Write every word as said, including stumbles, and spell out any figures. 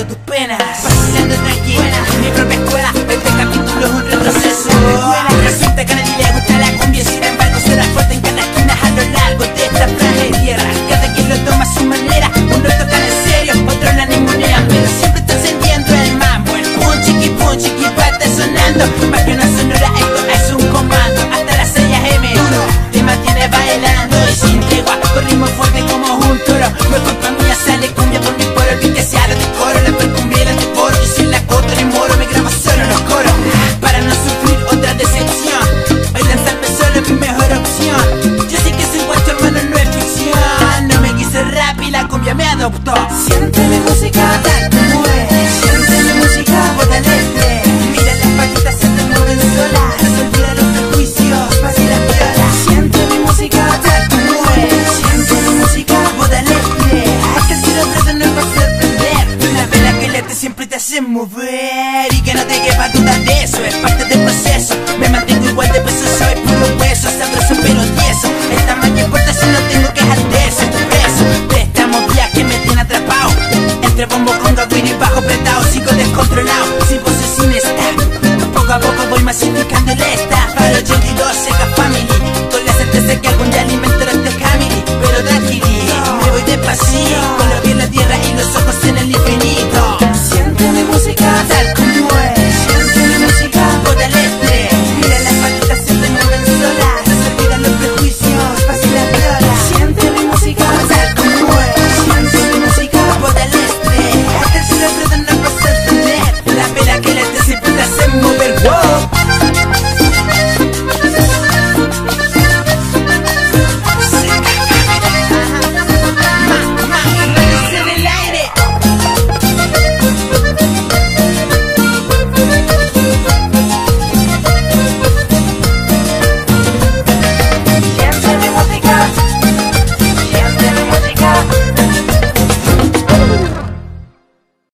tus penas. Vacilando tranquila, mi propia escuela. Este capítulo es un retroceso. Resulta que a nadie le gusta la cumbia, sin embargo será fuerte en cada esquina a lo largo de esta frágil tierra. Cada quien lo toma a su manera, unos tocan en serio, otros la ningunean, pero siempre está encendiendo el mambo. El pum chiqui pum chiqui pa está sonando. Más que una sonora, esto es un comando. Hasta las seis a eme te mantiene bailando y sin tregua, con ritmo fuerte como un toro. No es culpa mía, sale cumbia por mi poro. El beat que se habla de coro, la percumbia la decoro. Y sin la coto ni moro, me grabo solo los coros para no sufrir otra decepción. Hoy lanzarme solo es mi mejor opción. Yo sé que soy guacho, hermano, no es ficción. No me quise rap y la cumbia me adoptó. Siente mi música, tal como es. Siente mi música, bótale play. Mira las patitas se te mueven solas. Se olvidan los prejuicios, fácil la piola. Siente mi música, tal como es. Siente mi música, bótale play. Es que el cielo trata no es para sorprender. Una vela que late siempre te hace mover. Y que no te quepa duda de eso, es parte del proceso. Me mantengo igual de peso, soy puro hueso. Sabroso pero tieso, el tamaño importa si no tengo quejas de eso. Tu peso, de esta movida que me tiene atrapado. Entre bombo, conga, y bajo apretado, sigo descontrolado.